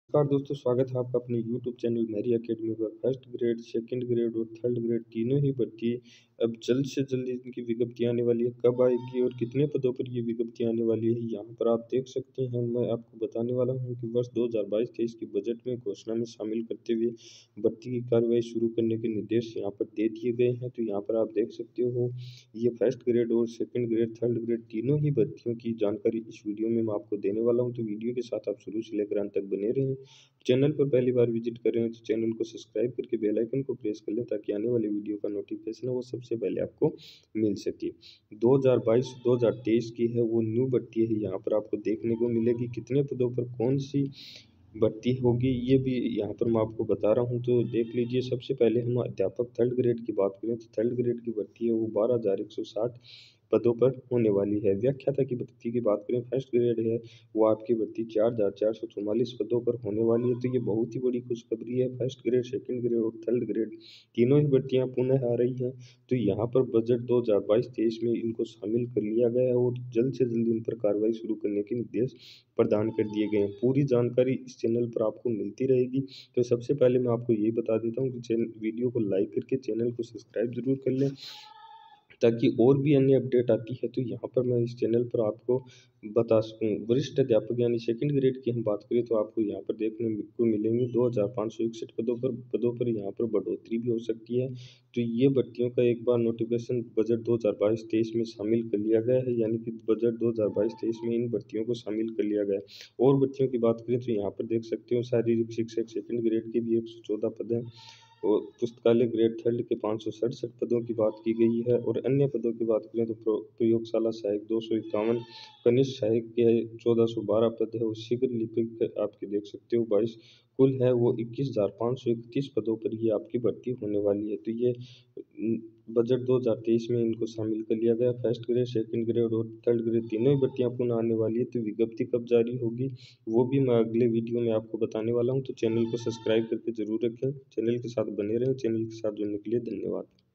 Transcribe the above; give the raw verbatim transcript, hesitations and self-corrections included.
नमस्कार दोस्तों, स्वागत है आपका अपने यूट्यूब चैनल मेरी अकेडमी पर। फर्स्ट ग्रेड, सेकंड ग्रेड और थर्ड ग्रेड तीनों ही भर्ती अब जल्द से जल्द इनकी विज्ञप्ति आने वाली है। कब आएगी और कितने पदों पर ये विज्ञप्ति आने वाली है, यहाँ पर आप देख सकते हैं। मैं आपको बताने वाला हूँ कि वर्ष दो हज़ार बाईस तेईस की बजट में घोषणा में शामिल करते हुए भर्ती की कार्रवाई शुरू करने के निर्देश यहाँ पर दे दिए गए हैं। तो यहाँ पर आप देख सकते हो, ये फर्स्ट ग्रेड और सेकंड ग्रेड, थर्ड ग्रेड तीनों ही भर्तियों की जानकारी इस वीडियो में मैं आपको देने वाला हूँ। तो वीडियो के साथ आप शुरू से लेकर अंत तक बने रहें। चैनल पर पहली बार विजिट कर रहे हैं तो चैनल को सब्सक्राइब करके बेल आइकन को प्रेस कर लें, ताकि आने वाली वीडियो का नोटिफिकेशन है वो सबसे पहले आपको मिल सके। दो हज़ार बाईस दो हज़ार तेईस की है वो न्यू भर्ती है। यहाँ पर आपको देखने को मिलेगी कितने पदों पर कौन सी भर्ती होगी, ये भी यहाँ पर मैं आपको बता रहा हूँ। तो देख लीजिए, सबसे पहले हम अध्यापक थर्ड ग्रेड की बात करें तो थर्ड ग्रेड की भर्ती है वो बारह हज़ार एक सौ साठ पदों पर होने वाली है। व्याख्याता की भर्ती की बात करें, फर्स्ट ग्रेड है वो आपकी भर्ती चार हज़ार चार सौ चौवालीस पदों पर होने वाली है। तो ये बहुत ही बड़ी खुशखबरी है। फर्स्ट ग्रेड, सेकंड ग्रेड और थर्ड ग्रेड तीनों ही भर्तियां पुनः आ रही हैं। तो यहाँ पर बजट दो हज़ार बाईस तेईस में इनको शामिल कर लिया गया है और जल्द से जल्द इन पर कार्रवाई शुरू करने के निर्देश प्रदान कर दिए गए हैं। पूरी जानकारी इस चैनल पर आपको मिलती रहेगी। तो सबसे पहले मैं आपको यही बता देता हूँ कि चैनल वीडियो को लाइक करके चैनल को सब्सक्राइब जरूर कर लें, ताकि और भी अन्य अपडेट आती है तो यहाँ पर मैं इस चैनल पर आपको बता सकूँ। वरिष्ठ अध्यापक यानी सेकंड ग्रेड की हम बात करें तो आपको यहाँ पर देखने को मिलेंगे दो हज़ार पाँच सौ इकसठ पदों पर पदों पर यहाँ पर बढ़ोतरी भी हो सकती है। तो ये भर्तियों का एक बार नोटिफिकेशन बजट दो हज़ार बाईस तेईस में शामिल कर लिया गया है, यानी कि बजट दो हज़ार बाईस तेईस में इन भर्तियों को शामिल कर लिया गया है। और भर्तियों की बात करें तो यहाँ पर देख सकते हो, शारीरिक शिक्षक सेकंड ग्रेड के भी एक सौ चौदह पद हैं और पुस्तकालय ग्रेड थर्ड के पाँच सौ सड़सठ पदों की बात की गई है। और अन्य पदों की बात करें तो प्रो प्रयोगशाला सहायक दो सौ इक्यावन, कनिष्ठ सहायक के चौदह सौ बारह पद है और शीघ्र लिपिक आपके देख सकते हो बाईस, कुल है वो इक्कीस हज़ार पाँच सौ इकतीस पदों पर ये आपकी भर्ती होने वाली है। तो ये उम, बजट दो हज़ार तेईस में इनको शामिल कर लिया गया। फर्स्ट ग्रेड, सेकंड ग्रेड और थर्ड ग्रेड तीनों ही भर्तियां पुनः आने वाली है। तो विज्ञप्ति कब जारी होगी वो भी मैं अगले वीडियो में आपको बताने वाला हूं। तो चैनल को सब्सक्राइब करके जरूर रखें, चैनल के साथ बने रहें। चैनल के साथ जुड़ने के लिए धन्यवाद।